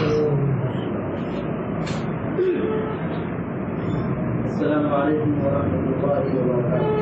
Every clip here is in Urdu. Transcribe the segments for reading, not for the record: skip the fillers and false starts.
السلام علیکم ورحمۃ اللہ وبرکاتہ.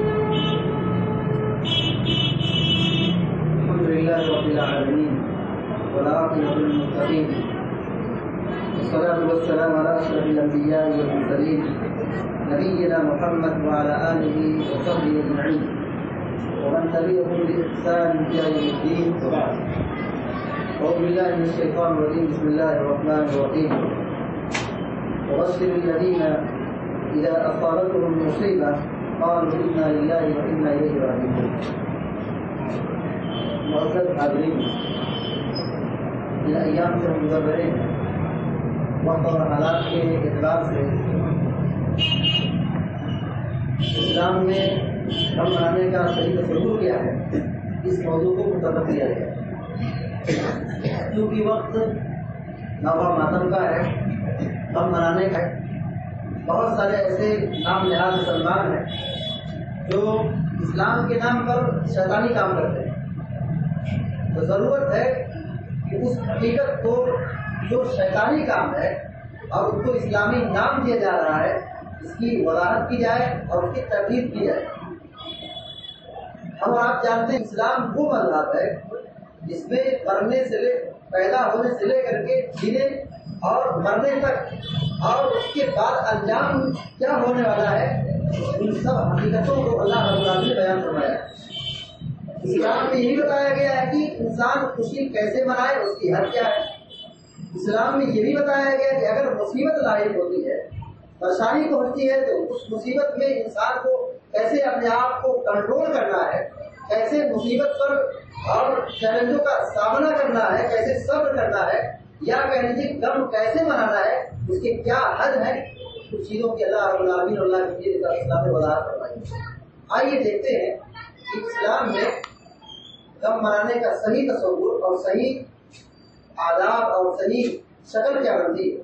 الحمد للہ رب العالمین والعاقبۃ للمتقین والصلاة والسلام علی اشرف الانبیاء والمرسلین نبینا محمد وعلی آلہ وصحبہ اجمعین ومن تبعهم بإحسان إلى يوم الدين وبعد. أعوذ بالله من الشيطان الرجيم. بسم الله الرحمن الرحيم. وبشر الذين إذا أصابتهم مصيبة قالوا إنا لله وإنا إليه راجعون. معزز حاضرین، ان ایام سے ہم گزر رہے ہیں. وقت اور حالات کے اعتبار سے اسلام میں غم منانے کا صحیح تصور کیا ہے، اس موضوع کو متفق کیا گیا. کیونکہ وقت نوا ماتم کا ہے، غم منانے کا ہے. بہت سارے ایسے نام نہاد مسلمان ہیں جو اسلام کے نام پر شیطانی کام کرتے ہیں. تو ضرورت ہے کہ اس حقیقت کو جو شیطانی کام ہے اور اس کو اسلامی نام دیا جا رہا ہے، اس کی وضاحت کی جائے اور اس کی تردید کی جائے. ہم آپ جانتے ہیں اسلام وہ مذہب ہے جس میں مرنے سے پیدا ہونے سے لے کر کے جینے اور مرنے تک اور اس کے بعد انجام کیا ہونے والا ہے، ان سب حقیقتوں کو اللہ رب العالمین نے بیان فرمایا ہے. اسلام میں یہی بتایا گیا ہے کہ انسان خوشی کیسے منائے، اس کی حد کیا ہے. اسلام میں یہ بھی بتایا گیا کہ اگر مصیبت لاحق ہوتی ہے، پریشانی پہنچتی ہے، تو اس مصیبت میں انسان کو کیسے اپنے آپ کو کنٹرول کرنا ہے، کیسے مصیبت پر اور چیلنجوں کا سامنا کرنا ہے، کیسے صبر کرنا ہے، یا کہہ لیجیے غم کیسے منانا ہے، اس کے کیا حد ہے. کچھ چیزوں کی اللہ رب العالمین اور اللہ کی اسلام میں وضاحت فرمائی. آئیے دیکھتے ہیں کہ اسلام میں غم منانے کا صحیح تصور اور صحیح آداب اور صحیح شکل کیا بنتی ہے.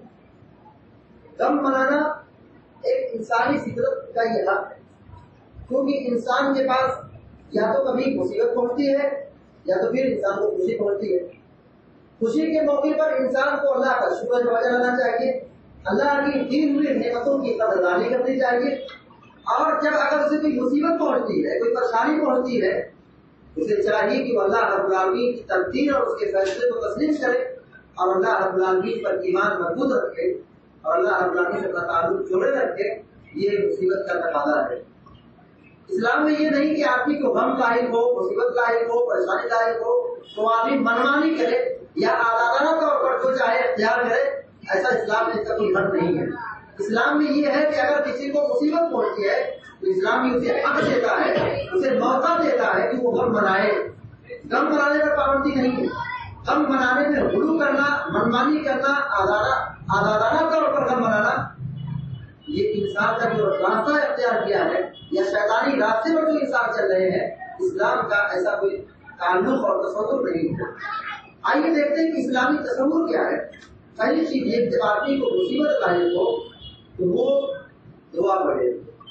غم منانا ایک انسانی فطرت کا یہ حق ہے، کیونکہ انسان کے پاس یا تو کبھی مصیبت پہنچتی ہے یا تو پھر انسان کو خوشی پہنچتی ہے. خوشی کے موقع پر انسان کو اللہ کا شکر بجا لانا چاہیے، اللہ کی دی ہوئی نعمتوں کی قدردانی کرنی چاہیے. اور جب اگر اسے کوئی مصیبت پہنچتی ہے، کوئی پریشانی پہنچتی ہے، اسے چاہیے کہ وہ اللہ رب العالمین کی تقدیر اور اس کے فیصلے کو تسلیم کرے اور اللہ رب العالمین پر ایمان مضبوط رکھے اور اللہ رب العالمین سے اپنا تعلق جوڑے رکھے. یہ مصیبت کا تقاضا ہے. اسلام میں یہ نہیں کہ آدمی کو غم لاحق ہو، مصیبت لاحق ہو، پریشانی لاحق ہو تو آدمی منمانی کرے یا آزادانہ طور پر جو چاہے اختیار کرے. ایسا اسلام میں اس کا کوئی حق نہیں ہے. اسلام میں یہ ہے کہ اگر کسی کو مصیبت پہنچتی ہے تو اسلام میں اسے حق دیتا ہے، اسے موقع دیتا ہے کہ وہ غم منائے. غم منانے پر پابندی نہیں ہے. غم منانے میں غلو کرنا، منمانی کرنا، آزادانہ طور پر غم منانا، یہ انسان کا جو راستہ اختیار کیا ہے یا شیطانی راستے پر جو انسان چل رہے ہیں، اسلام کا ایسا کوئی تعلق اور تصور نہیں ہے. آئیے دیکھتے ہیں کہ اسلامی تصور کیا ہے. پہلی چیز یہ جب آدمی کو مصیبت لاحق ہو تو وہ دعا پڑھے.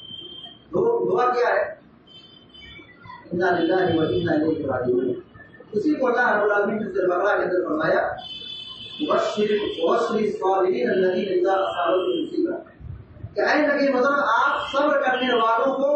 دعا کیا ہے؟ انا للہ و انا الیہ راجعون. اسی کو اللہ رب العالمین نے سورہ بقرہ کے اندر فرمایا وبشر الصابرین الذین اذا اصابتهم مصیبہ، کہ اے نبی مطلب آپ صبر کرنے والوں کو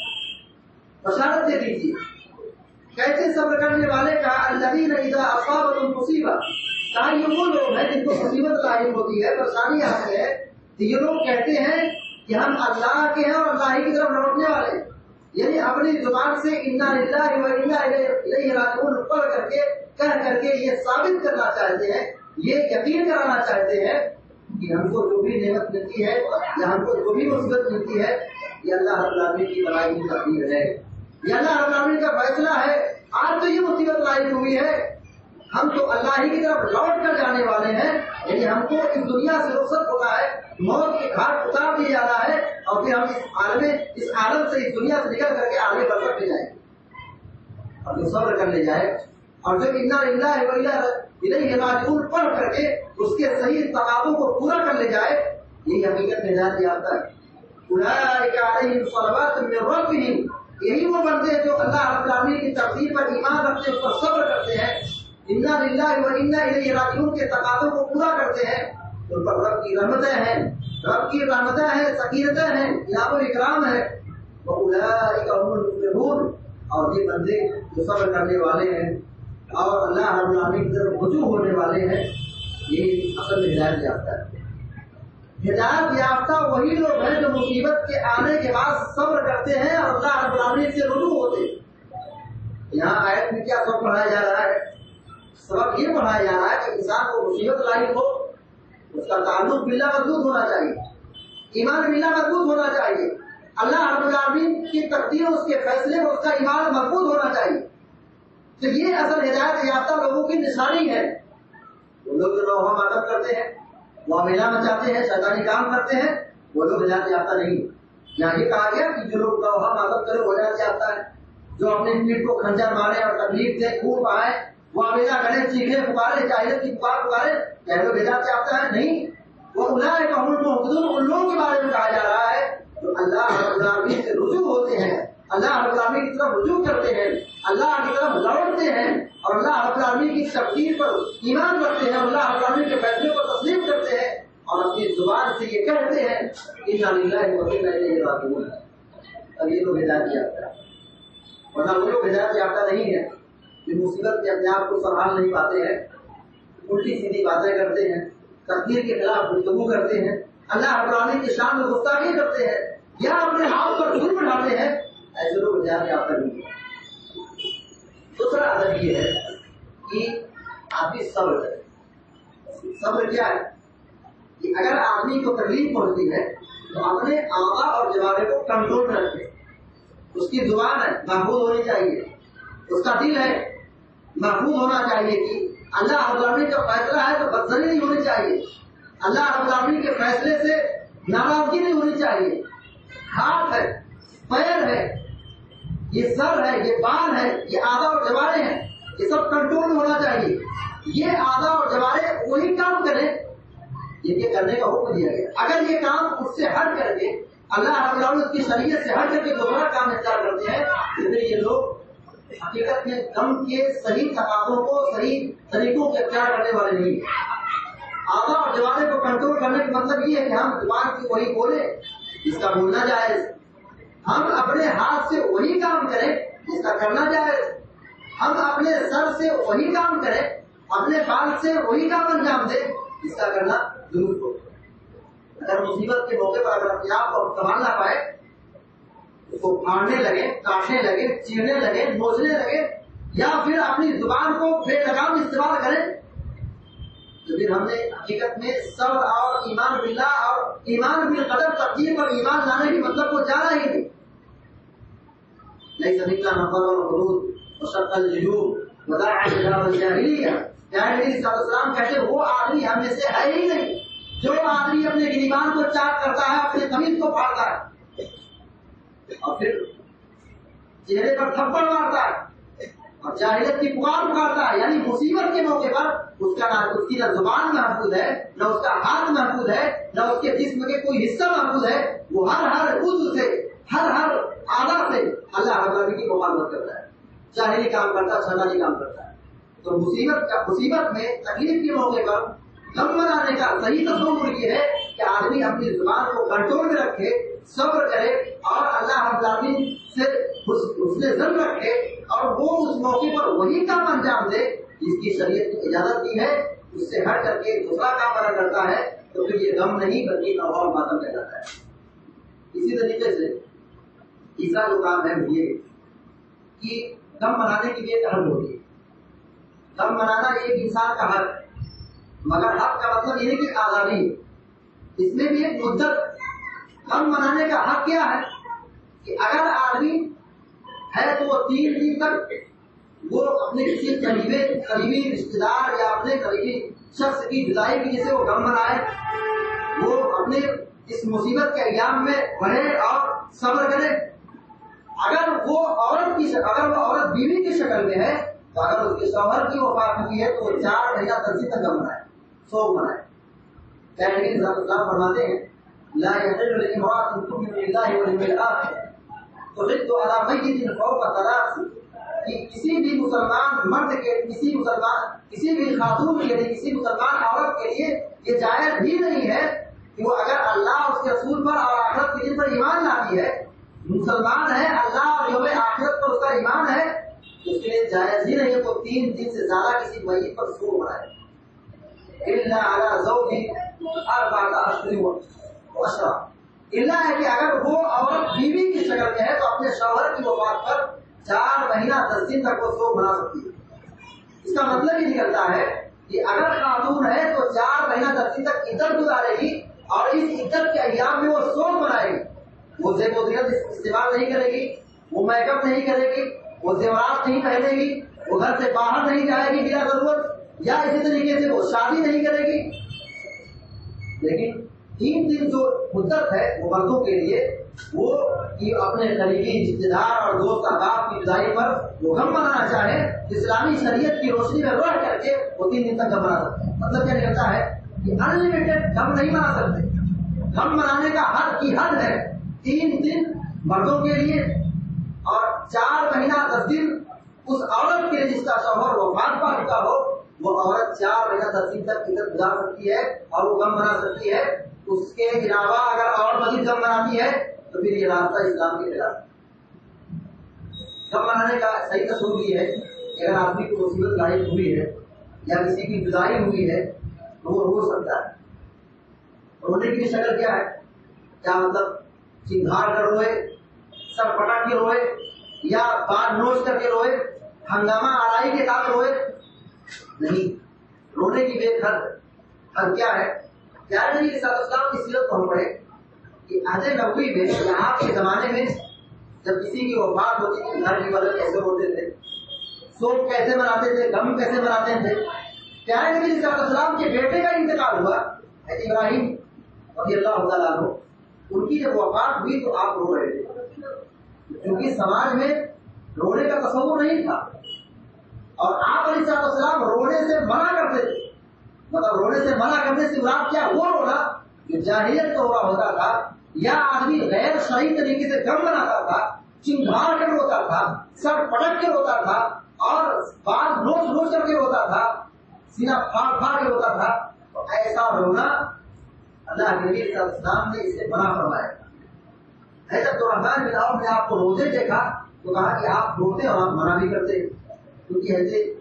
بشارت دے دیجیے. کیسے صبر کرنے والے کا؟ الذین اذا اصابتهم مصیبہ، کہا یہ وہ لوگ ہیں جن کو مصیبت لاحق ہوتی ہے، پریشانی آتی ہے، تو یہ لوگ کہتے ہیں کہ ہم اللہ کے ہیں اور اللہ ہی کی طرف لوٹنے والے ہیں. یعنی اپنی زبان سے انا للہ و انا الیہ راجعون پڑھ کر کے کہہ کر کے یہ ثابت کرنا چاہتے ہیں، یہ یقین کرانا چاہتے ہیں کہ ہم کو جو بھی نعمت ملتی ہے یا ہم کو جو بھی مصیبت ملتی ہے، یہ اللہ رب العالمین کی بڑائی کی تقدیر ہے، یہ اللہ رب العالمین کا فیصلہ ہے. آج تو یہ مصیبت لاحق ہوئی ہے، ہم تو اللہ ہی کی طرف لوٹ کر جانے والے ہیں. یعنی ہم کو اس دنیا سے رخصت ہونا ہے، موت کے گھاٹ اتار دیا جانا ہے اور پھر ہم اس عالم سے، اس دنیا سے نکل کر کے آگے بڑھ سکتے جائیں اور جو صبر کر لے جائے اور جو انا للہ و انا الیہ راجعون پڑھ کر کے اس کے صحیح تقاضوں کو پورا کر لے جائے، یہ حقیقت میں نجات یافتہ ہے. اولئک علیہم صلوات من ربہم، یہی وہ بندے ہیں جو اللہ رب العالمین کی تقدیر پر ایمان رکھتے ہیں، اس پر صبر کرتے ہیں. انا للہ و انا الیہ راجعون کے تقاضوں کو پورا کرتے ہیں، ان پر رب کی رحمتیں ہیں، رب کی رحمتیں ہیں، سکینتیں ہیں، انعام و اکرام ہے۔ وَأُولَٰئِكَ هُمُ الْمُفْلِحُونَ، اور یہ بندے جو صبر کرنے والے ہیں اور اللہ رب العالمین کی طرف رجوع ہونے والے ہیں، یہ اصل میں ہدایت یافتہ ہے۔ ہدایت یافتہ وہی لوگ ہیں جو مصیبت کے آنے کے بعد صبر کرتے ہیں اور اللہ رب العالمین سے رجوع ہوتے ہیں۔ یہاں آیت میں کیا سبق پڑھایا جا رہا ہے؟ سبق یہ پڑھایا جا رہا ہے کہ انسان کو مصیبت لاحق ہو، اس کا تعلق باللہ مضبوط ہونا چاہیے، ایمان باللہ مضبوط ہونا چاہیے، اللہ رب العالمین کی تقدیر اور اس کے فیصلے میں اس کا ایمان مضبوط ہونا چاہیے۔ تو یہ اصل ہدایت یافتہ لوگوں کی نشانی ہے۔ وہ لوگ جو نوحہ ماتم کرتے ہیں، معاملہ مچاتے ہیں، شیطانی کام کرتے ہیں، وہ لوگ ہدایت یافتہ نہیں۔ یہاں یہ کہا گیا کہ جو لوگ نوحہ ماتم کرے وہ ہدایت یافتہ ہے، جو اپنی پیٹھ کو خنجر مارے اور تکلیف دے، خون بہائے، معاملہ کرے، چیخے پکارے، جاہلیت کی پکار پکارے، کیا لوگ ہدایت یافتہ ہے؟ نہیں۔ وہ اولئک هم المهتدون، ان لوگوں کے بارے میں کہا جا رہا ہے جو اللہ رب العالمین سے رجوع ہوتے ہیں، اللہ رب العالمین کی طرف رجوع کرتے ہیں، اللہ کی طرف لوٹتے ہیں اور اللہ رب العالمین کی تقدیر پر ایمان رکھتے ہیں، اللہ رب العالمین کے فیصلے کو تسلیم کرتے ہیں اور اپنی زبان سے یہ کہتے ہیں انا للہ و انا الیہ راجعون۔ اب یہ لوگ ہدایت یافتہ ہے، ورنہ وہ لوگ ہدایت یافتہ نہیں ہے جو مصیبت میں اپنے آپ کو سنبھال نہیں پاتے ہیں، الٹی سیدھی باتیں کرتے ہیں، تقدیر کے خلاف گفتگو کرتے ہیں، اللہ رب العالمین کی شان میں گستاخی کرتے ہیں یا اپنے ہاتھ پر ظلم اٹھاتے ہیں، ایسے لوگ ہدایت یافتہ نہیں ہیں۔ دوسرا ادب یہ ہے کہ آدمی صبر کرے۔ صبر کیا ہے؟ کہ اگر آدمی کو تکلیف پہنچتی ہے تو اپنے اعضاء اور جوارح کو کنٹرول میں رکھے۔ اس کی زبان ہے محفوظ ہونی چاہیے، اس کا دل ہے محفوظ ہونا چاہیے کہ اللہ رب العالمین کا فیصلہ ہے تو بدزنی نہیں ہونی چاہیے، اللہ رب العالمین کے فیصلے سے ناراضگی نہیں ہونی چاہیے۔ ہاتھ ہے، پیر ہے، یہ سر ہے، یہ بال ہے، یہ اعضاء اور جوارے ہیں، یہ سب کنٹرول میں ہونا چاہیے۔ یہ اعضاء اور جوارے وہی کام کریں یہ کرنے کا حکم دیا گیا۔ اگر یہ کام اس سے ہٹ کر کے اللہ رب العالمین اس کی شریعت سے ہٹ کر کے دوسرا کام اختیار کرتے ہیں تو یہ لوگ حقیقت میں غم کے صحیح تقاضوں کو صحیح طریقوں کے اختیار کرنے والے نہیں ہیں۔ اعضاء اور جوارے کو کنٹرول کرنے کا مطلب یہ ہے کہ ہم زبان کی وہی بولیں جس کا بولنا جائز، ہم اپنے ہاتھ سے وہی کام کریں جس کا کرنا جائز، ہم اپنے سر سے وہی کام کریں، اپنے بال سے وہی کام انجام دیں جس کا کرنا ضرور ہو۔ اگر مصیبت کے موقع پر اگر اپنے آپ کو سنبھال نہ پائے، اس کو پھاڑنے لگے، کاٹنے لگے، چیرنے لگے، نوچنے لگے یا پھر اپنی زبان کو بے لگام استعمال کریں تو پھر ہم نے حقیقت میں صبر اور ایمان باللہ اور ایمان بالقدر تقدیر پر ایمان لانے کی مطلب کو جانا ہی نہیں۔ ليس منا من ضرب الحدود وشق الجيوب ودعا الى الجاهليه۔ نبی صلی اللہ علیہ وسلم کہتے وہ آدمی ہم میں سے ہے ہی نہیں جو آدمی اپنے گریبان کو چاک کرتا ہے، اپنے قمیض کو پھاڑتا ہے اور پھر چہرے پر تھپڑ مارتا ہے اور جاہلیت کی پکار پکارتا ہے، یعنی مصیبت کے موقع پر اس کی نہ زبان محفوظ ہے، نہ اس کا ہاتھ محفوظ ہے، نہ اس کے جسم کے کوئی حصہ محفوظ ہے، وہ ہر عضو سے ہر اعضاء سے اللہ رب العالمین کی مخالفت کرتا ہے، جاہلی کام کرتا ہے، شیطانی کام کرتا ہے۔ تو مصیبت میں تکلیف کے موقع پر غم منانے کا صحیح تصور یہ ہے کہ آدمی اپنی زبان کو کنٹرول میں رکھے، صبر کرے اور اللہ رب العالمین سے حسن ظن رکھے اور وہ اس موقع پر وہی کام انجام دے جس کی شریعت کی اجازت دی ہے، اس سے ہٹ کر کے دوسرا کام اگر کرتا ہے تو پھر یہ غم نہیں بلکہ نوحہ و ماتم کہلاتا ہے۔ اسی طریقے سے تیسرا جو کام ہے وہ یہ کہ غم منانے کی بھی ایک حد ہوتی ہے۔ غم منانا ایک انسان کا حق ہے، مگر حق کا مطلب یہ ہے کہ آزادی ہے، اس میں بھی ایک مدت۔ غم منانے کا حق کیا ہے کہ اگر آدمی ہے تو وہ 3 دن تک وہ اپنے کسی قریبی رشتے دار یا اپنے قریبی شخص کی جدائی کی جسے وہ غم منائے، وہ اپنے اس مصیبت کے ایام میں رہے اور صبر کرے۔ اگر وہ عورت بیوی کی شکل میں ہے تو اگر اس کے شوہر کی وفات ہوئی ہے تو وہ 4 مہینہ تک غم منائے، سوگ منائے۔ نبی صلی اللہ علیہ وسلم فرماتے ہیں لا يحل لامرأة تؤمن بالله واليوم الآخر تحد على ميت فوق 3 کہ کسی بھی مسلمان مرد کے کسی بھی خاتون کے لیے کسی مسلمان عورت کے لیے یہ جائز بھی نہیں ہے کہ وہ اگر اللہ اس کے رسول پر اور آخرت کے دن پر ایمان لاتی ہے، مسلمان ہے، اللہ اور یوم آخرت پر اس کا ایمان ہے، اس کے لیے جائز ہی نہیں ہے تو 3 دن سے زیادہ کسی میت پر سوگ منائے الا علی زوج 4 اشہر وعشرہ، الا ہے کہ اگر وہ عورت بیوی کی شکل میں ہے تو اپنے شوہر کی وفات پر 4 مہینہ 10 دن تک وہ سوگ منا سکتی ہے۔ اس کا مطلب یہ نکلتا ہے کہ اگر خاتون ہے تو 4 مہینہ 10 دن تک عدت گزارے گی اور اس عدت کے ایام میں وہ سوگ منائے گی، وہ زیب و زینت استعمال نہیں کرے گی، وہ میک اپ نہیں کرے گی، وہ زیورات نہیں پہنے گی، وہ گھر سے باہر نہیں جائے گی بلا ضرورت، یا اسی طریقے سے وہ شادی نہیں کرے گی۔ لیکن 3 دن جو مدت ہے وہ مردوں کے لیے وہ اپنے قریبی رشتے دار اور دوست احباب کی جدائی پر وہ غم منانا چاہے، اسلامی شریعت کی روشنی میں رہ کر کے وہ 3 دن تک غم منا سکتے ہیں۔ مطلب کیا نکلتا ہے کہ انلمیٹڈ غم نہیں منا سکتے، غم منانے کا حد کی حد ہے 3 دن مردوں کے لیے اور 4 مہینہ 10 دن اس عورت کے لیے جس کا شوہر وفات پا چکا ہو، وہ عورت 4 مہینہ 10 دن تک عدت گزار سکتی ہے اور وہ غم منا سکتی ہے۔ اس کے علاوہ اگر اور مزید غم مناتی ہے تو پھر یہ راستہ اسلام کے خلاف۔ غم منانے کا صحیح تصور یہ ہے کہ اگر آدمی کو مصیبت لاحق ہوئی ہے یا کسی کی جدائی ہوئی ہے تو وہ رو سکتا ہے۔ رونے کی شکل کیا ہے؟ کیا مطلب چنگھاڑ کر روئے، سر پٹک کے روئے، یا بال نوچ کر کے روئے، ہنگامہ آرائی کے ساتھ روئے؟ نہیں، رونے کی بے حد کیا ہے؟ پیارے نبی صلی اللہ علیہ وسلم کی سیرت کو ہم پڑھیں کہ عہد نبوی میں یا آپ کے زمانے میں جب کسی کی وفات ہوتی تھی گھر کی والد کیسے ہوتے تھے، سوگ کیسے مناتے تھے، غم کیسے مناتے تھے؟ پیارے نبی صلی اللہ علیہ وسلم کے بیٹے کا انتقال ہوا حضرت ابراہیم رضی اللہ تعالیٰ عنہ، ان کی جب وفات ہوئی تو آپ رو رہے تھے کیونکہ سماج میں رونے کا تصور نہیں تھا اور آپ علیہ السلام رونے سے منع کرتے تھے۔ مطلب رونے سے منع کرنے سے مراد کیا؟ وہ رونا جو جاہلیت کا ہوا ہوتا تھا یا آدمی غیر صحیح طریقے سے غم مناتا تھا، چنگھاڑ کر روتا تھا، سر پٹک کے روتا تھا اور بال نوچ نوچ کر کے روتا تھا، سینہ پھاڑ پھاڑ کے روتا تھا، تو ایسا رونا اللہ کے نبی صلی اللہ علیہ وسلم نے اسے منع فرمایا۔ حضرت عبدالرحمن بن عوف نے آپ کو روتے دیکھا تو کہا کہ آپ روتے اور آپ منع بھی کرتے، کیونکہ حضرت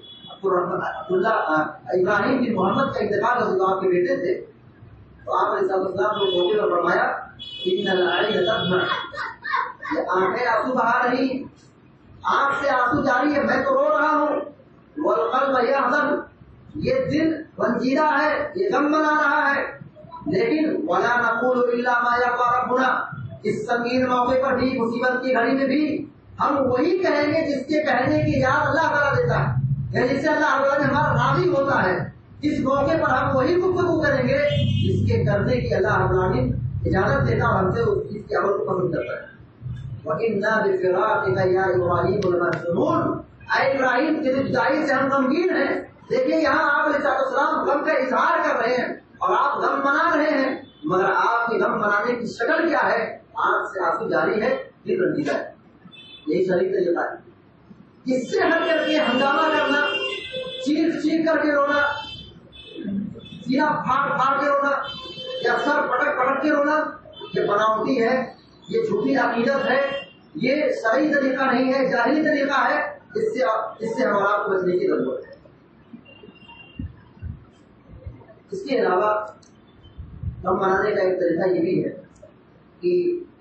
ابراہیم بن محمد کا انتقال ہو چکا، آپ کے بیٹے تھے، تو آپ علیہ السلام نے موقع پر فرمایا ان العین تدمع، یہ آنکھیں آنسو بہا رہی، آنکھ سے آنسو جاری ہے، میں تو رو رہا ہوں، والقلب یحزن، یہ دل رنجیدہ ہے، یہ غم منا رہا ہے، لیکن ولا نقول الا ما یرضی ربنا، اس سنگین موقع پر بھی، مصیبت کی گھڑی میں بھی ہم وہی کہیں گے جس کے کہنے کی یاد اللہ تعالیٰ دیتا ہے، یعنی جس سے اللہ تعالیٰ ہمارا راضی ہوتا ہے، اس موقع پر ہم وہی گفتگو کریں گے جس کے کرنے کی اللہ العالمین اجازت دیتا اور ہم سے اس چیز کے عمل کو پسند کرتا ہے۔ وَإِنَّا بِفِرَاقِكَ يَا إِبْرَاهِيمُ لَمَحْزُونُونَ، اے ابراہیم تیری جدائی سے ہم غمگین ہیں۔ دیکھیے یہاں آپ علیہ السلام غم کا اظہار کر رہے ہیں اور آپ غم منا رہے ہیں، مگر آپ کی غم منانے کی شکل کیا ہے؟ آنکھ سے آنسو جاری ہے، دل رنجیدہ ہے، یہی صحیح طریقہ ہے۔ اس سے ہٹ کر کے ہنگامہ کرنا، چیخ چیخ کر کے رونا، سینہ پھاڑ پھاڑ کے رونا یا سر پٹک پٹک کے رونا، یہ بناوٹی ہے، یہ جھوٹی عقیدت ہے، یہ صحیح طریقہ نہیں ہے، جاہلی طریقہ ہے، اس سے ہم آپ کو بچنے کی ضرورت ہے۔ اس کے علاوہ غم منانے کا ایک طریقہ یہ بھی ہے کہ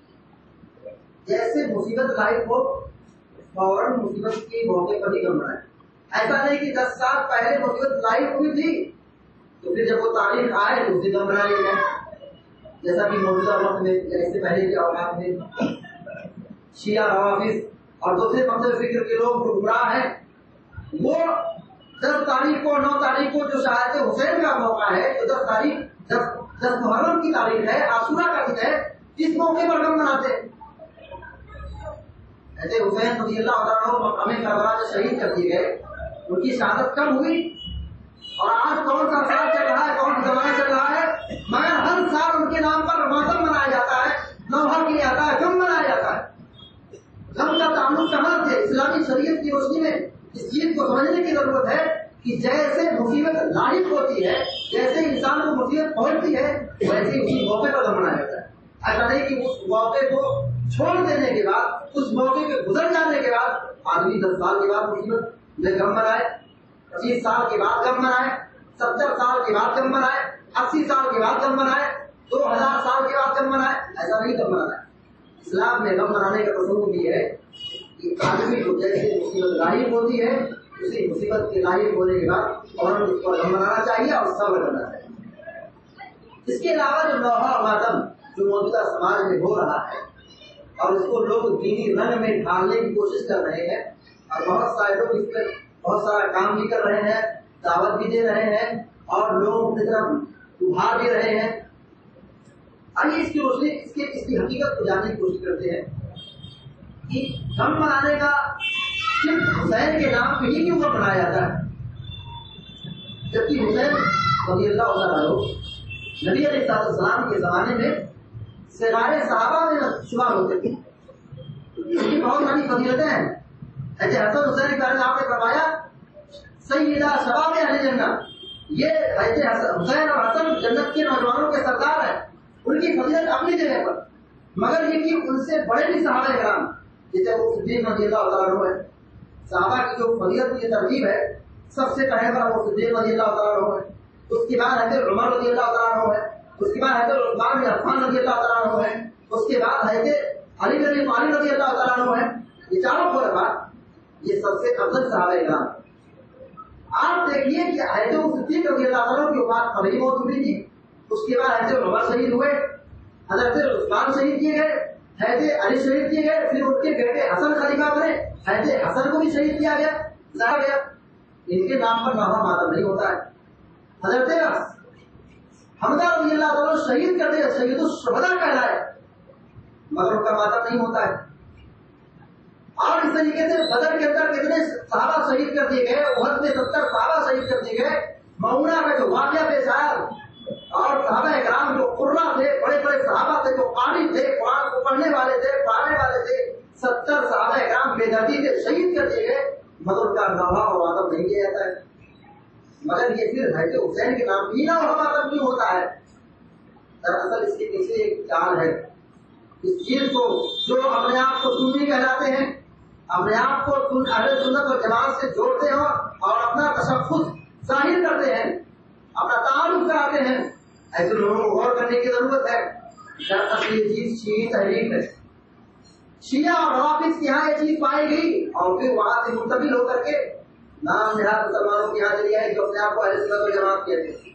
جیسے مصیبت لاحق ہو فوراً مصیبت کے موقع پر ہی غم منائے۔ ایسا نہیں کہ 10 سال پہلے مصیبت لاحق ہوئی تھی تو پھر جب وہ تاریخ آئے تو اسے غم منا لیا جائے، جیسا کہ موجودہ وقت میں یا اس سے پہلے کے اوقات میں شیعہ روافظ اور دوسرے مقصد فکر کے لوگ جو گمراہ ہیں، وہ 10 تاریخ کو 9 تاریخ کو جو شہادت حسین کا موقع ہے، جو 10 تاریخ 10 محرم کی تاریخ ہے، عاشورہ کا دن ہے، اس موقع پر غم مناتے ہیں۔ ایسے حسین رضی اللہ عنہ مقام کربلا میں شہید کر دیے گئے، ان کی شہادت کب ہوئی اور آج کون سا سال چل رہا ہے، کون سا زمانہ چل رہا ہے، مگر ہر سال ان کے نام پر ماتم منایا جاتا ہے، نوحہ کیا جاتا ہے، غم منایا جاتا ہے۔ غم کا تعلق کہاں سے؟ اسلامی شریعت کی روشنی میں کہ جیسے مصیبت لاحق ہوتی ہے، جیسے انسان کو مصیبت پہنچتی ہے، ویسے ہی اسی موقع پر غم منایا جاتا ہے۔ ایسا نہیں کہ اس موقع کو چھوڑ دینے کے بعد، اس موقع کے گزر جانے کے بعد آدمی 10 سال کے بعد مصیبت میں غم منائے، 25 سال کے بعد غم منائے، 70 سال کے بعد غم منائے، 80 سال کے بعد غم منائے، 2000 سال کے بعد غم منائے۔ ایسا نہیں غم منانا ہے۔ اسلام میں غم منانے کا تصور یہ ہے کہ آدمی کو جیسے مصیبت لاحق ہوتی ہے، اسی مصیبت کے لاحق ہونے کے بعد فوراً اس پر غم منانا چاہیے اور صبر کرنا چاہیے۔ اس کے علاوہ جو نوحہ و ماتم جو موجودہ سماج میں ہو رہا ہے اور اس کو لوگ دینی رنگ میں ڈھالنے کی کوشش کر رہے ہیں، اور بہت سارے لوگ اس پر بہت سارا کام بھی کر رہے ہیں، دعوت بھی دے رہے ہیں اور لوگوں کی طرف ابھار بھی رہے ہیں۔ آئیے اس کی روشنی اس کی حقیقت کو جاننے کی کوشش کرتے ہیں کہ غم منانے کا صرف حسین کے نام پہ ہی کیوں غم منایا جاتا ہے، جبکہ حسین رضی اللہ عنہ نبی علیہ السلام کے زمانے میں صغار صحابہ میں شمار ہوتے تھے، ان کی بہت ساری فضیلتیں ہیں۔ حضرت حسن حسین کے بارے میں آپ نے فرمایا سیدہ شباب اہل جنت، یہ حضرت حسین اور حسن جنت کے نوجوانوں کے سردار ہیں، ان کی فضیلت اپنی جگہ پر، مگر یہ کہ ان سے بڑے بھی صحابہ کرام جیسے وہ صدیق رضی اللہ تعالیٰ عنہ ہے، صحابہ کی جو فضیلت کی ترتیب ہے سب سے پہلے پر وہ صدیق رضی اللہ تعالیٰ عنہ ہے، اس کے بعد حضرت عمر رضی اللہ تعالیٰ عنہ ہے، اس کے بعد حضرت عثمان بن عفان رضی اللہ تعالیٰ عنہ ہے، اس کے بعد حضرت علی بن ابی طالب رضی اللہ تعالیٰ عنہ ہے۔ یہ چاروں خلفاء یہ سب سے افضل صحابہ کرام۔ آپ دیکھیے کہ حضرت صدیق رضی اللہ عنہ کی وفات قبل موت ہوئی تھی، اس کے بعد حضرت عمر شہید ہوئے، حضرت عثمان شہید کیے گئے، حضرت علی شہید کیے گئے، پھر ان کے بیٹے حسن خلیفہ بنے، حضرت حسن کو بھی شہید کیا گیا، لایا گیا۔ ان کے نام پر نوحہ ماتم نہیں ہوتا ہے۔ حضرت حمزہ رضی اللہ عنہ شہید کرتے ہیں، شہید الشہداء کہلائے، مگر ان کا ماتم نہیں ہوتا ہے۔ اور اس طریقے سے بدر کے اندر کتنے صحابہ شہید کر دیے گئے، احد میں 70 صحابہ شہید کر دیے گئے، مؤونہ میں جو واقعہ پیش آیا اور صحابہ کرام جو قرہ تھے، بڑے بڑے صحابہ تھے جو قاری تھے، قرآن کو پڑھنے والے تھے، پڑھانے والے تھے، 70 صحابہ کرام بے دردی سے شہید کر دیے گئے، مگر ان کا نوحہ اور ماتم نہیں کیا جاتا ہے۔ مگر یہ پھر حضرت حسین کے نام بھی نوحہ ماتم کیوں ہوتا ہے؟ دراصل اس کے پیچھے ایک چال ہے۔ اس چیز کو جو اپنے آپ کو سنی کہلاتے ہیں، اپنے آپ کو اہل سنت و جماعت سے جوڑتے ہیں اور اپنا تشخص ظاہر کرتے ہیں، اپنا تعارف کراتے ہیں، ایسے لوگوں کو غور کرنے کی ضرورت ہے۔ دراصل یہ چیز شیعی تحریک ہے، شیعہ اور روافض کے یہاں یہ چیز پائی گئی اور پھر وہاں سے منتقل ہو کر کے نام نہاد مسلمانوں کے یہاں چلی آئی جو اپنے آپ کو اہل سنت و جماعت کہتے ہیں۔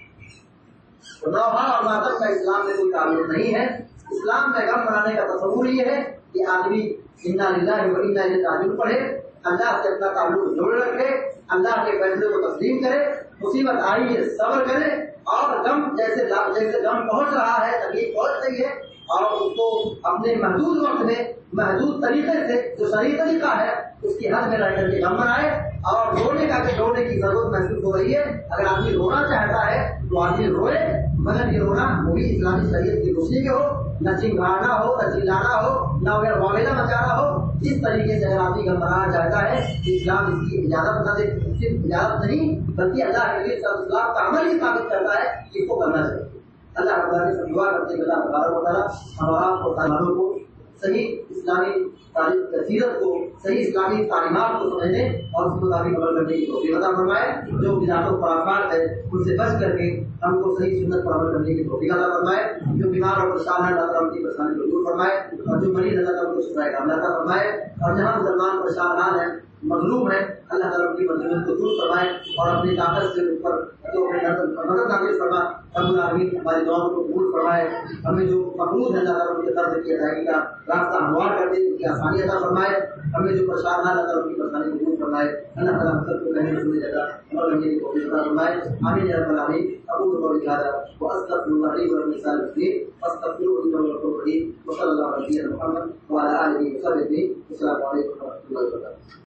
نوحہ اور ماتم کا اسلام میں کوئی تعلق نہیں ہے۔ اسلام میں غم منانے کا تصور یہ ہے کہ آدمی انا للہ و انا الیہ راجعون پڑھے، اللہ سے اپنا تعلق جوڑ رکھے، اللہ کے فیصلے کو تسلیم کرے، مصیبت آئی ہے صبر کرے، اور غم جیسے غم پہنچ رہا ہے، تکلیف پہنچ رہی ہے، اور اس کو اپنے محدود وقت میں محدود طریقے سے جو صحیح طریقہ ہے اس کی حد میں رہ کر کے غم منائے۔ اور رونے کی ضرورت محسوس ہو رہی ہے، اگر آدمی رونا چاہتا ہے تو آدمی روئے، مگر یہ رونا وہ بھی اسلامی شریعت کی روشنی میں ہو، نہ چنگھاڑنا ہو، نہ چلانا ہو، نہ واویلا مچانا ہو۔ اس طریقے سے اگر آدمی غم منانا چاہتا ہے اسلام اس کی اجازت نہ دے، صرف اجازت نہیں بلکہ اللہ کے لیے اسلام کا عمل ہی ثابت کرتا ہے کہ اس کو کرنا چاہیے۔ اللہ رب العالمین سے دعا کرتے ہیں اللہ تبارک و تعالیٰ ہمارا کو مسلمانوں کو صحیح اسلامی سیرت کو، صحیح اسلامی تعلیمات کو سمجھنے اور اس کے مطابق عمل کرنے کی توفیق عطا فرمائے۔ جو بدعات و خرافات ہے ان سے بچ کر کے ہم کو صحیح سنت پر عمل کرنے کی توفیق عطا فرمائے۔ جو بیمار اور پریشان ہے اللہ تعالیٰ ان کی پریشانی کو دور فرمائے، اور جو مریض اللہ تعالیٰ کو شفا کاملہ عطا فرمائے، اور جہاں مسلمان پریشان ہیں مظلوم ہے اللہ تعالیٰ ان کی مظلومیت کو دور فرمائے اور اپنی طاقت سے اوپر جو مدد نازل فرما۔ رب العالمین ہماری دعاؤں کو قبول فرمائے، ہمیں جو مقروض ہے اللہ تعالیٰ ان کے قرض کی ادائیگی کا راستہ ہموار کر دے، ان کی آسانی عطا فرمائے، ہمیں جو پریشان ہے اللہ تعالیٰ ان کی پریشانی کو دور فرمائے۔ اللہ تعالیٰ ہم سب کو کہنے سننے جگہ عمل کرنے کی توفیق عطا فرمائے۔ آمین یا رب العالمین۔ اقول قولی ھذا واستغفر اللہ لي ولكم ولسائر المسلمين فاستغفروه انه هو الغفور الرحيم، وصلى الله على نبينا محمد وعلى اله وصحبه. السلام عليكم ورحمة الله وبركاته.